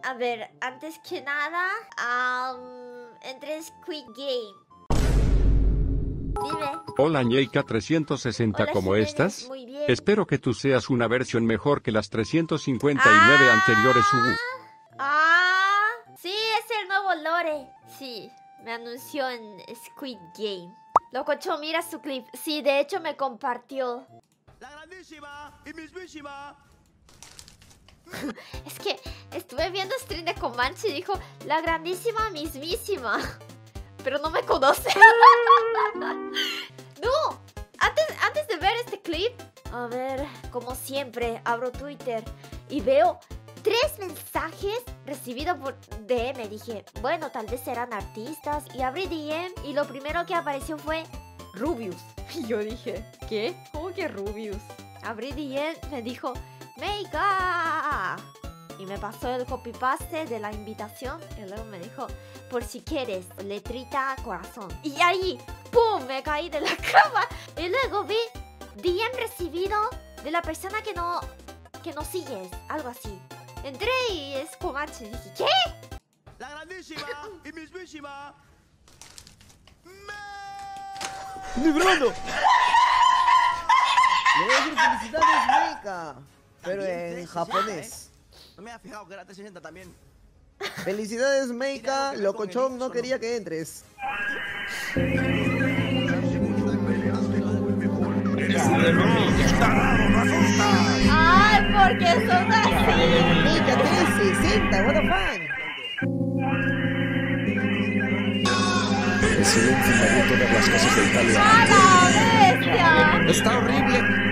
A ver, antes que nada, entre Squid Game. Dime. Hola Ñeika 360, Hola, ¿cómo Jiménez, estás? muy bien. Espero que tú seas una versión mejor que las 359 anteriores. Sí, es el nuevo Lore. Sí, me anunció en Squid Game. Lococho, mira su clip. Sí, de hecho me compartió. La grandísima y mismísima. Es que estuve viendo stream de Comanche y dijo la grandísima mismísima. Pero no me conoce. No, antes de ver este clip, a ver, como siempre, abro Twitter y veo 3 mensajes recibidos por DM. Dije, bueno, tal vez serán artistas. Y abrí DM y lo primero que apareció fue Rubius. Y yo dije, ¿qué? ¿Cómo que Rubius? Abrí DM, me dijo, Meika. Y me pasó el copy-paste de la invitación. Y luego me dijo, por si quieres, letrita, corazón. Y ahí, ¡pum! Me caí de la cama. Y luego vi DM recibido de la persona que no sigues. Algo así. Entré y es Comanche. Dije, ¿qué? La grandísima y mismísima. ¡Mi Bruno! Le voy a decir felicidades, Meika. Pero en japonés. No me había fijado que era 360 también. Felicidades, Meika. Locochón no quería que entres. ¡Ay, porque son así! Meika 360, what the fuck. El silencio invadió todas las casas de Italia. ¡A la bestia! Está horrible.